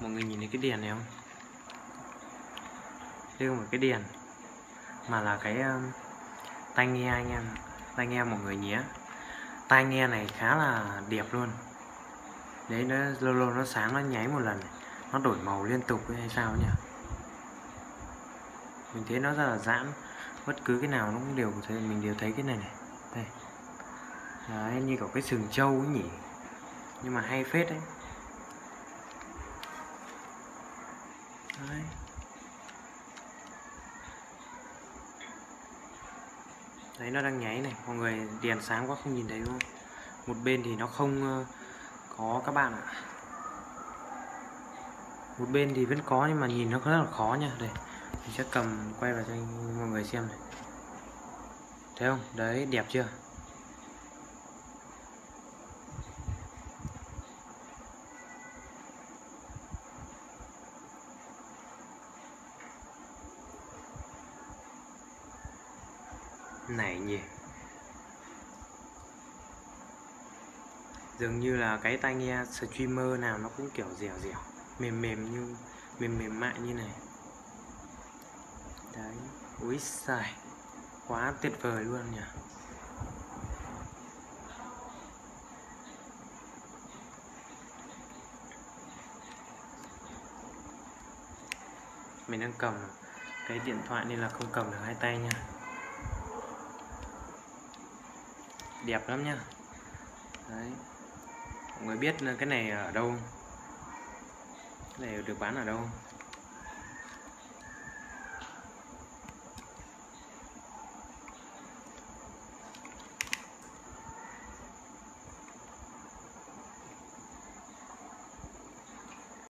Mọi người nhìn thấy cái đèn này không? Đây không phải cái đèn mà là cái tai nghe anh em. Tai nghe mọi người nhé. Tai nghe này khá là đẹp luôn. Đấy, nó lâu lâu nó sáng, nó nháy một lần, nó đổi màu liên tục hay sao nhỉ? Mình thấy nó rất là giãn, bất cứ cái nào nó cũng đều thấy, mình đều thấy cái này này. Đây. Đấy, như kiểu cái sừng trâu ấy nhỉ. Nhưng mà hay phết đấy. Đấy. Đấy, nó đang nháy này, mọi người đèn sáng quá không nhìn thấy đúng không? Một bên thì nó không có các bạn ạ. Một bên thì vẫn có nhưng mà nhìn nó rất là khó nha. Đây, mình sẽ cầm quay vào cho mọi người xem này. Thấy không? Đấy, đẹp chưa? Này nhỉ. Dường như là cái tai nghe streamer nào nó cũng kiểu dẻo dẻo, mềm mềm như mềm mại như này. Đấy, úi xài, quá tuyệt vời luôn nhỉ. Mình đang cầm cái điện thoại nên là không cầm được hai tay nha. Đẹp lắm nha. Đấy, mọi người biết cái này ở đâu? Cái này được bán ở đâu?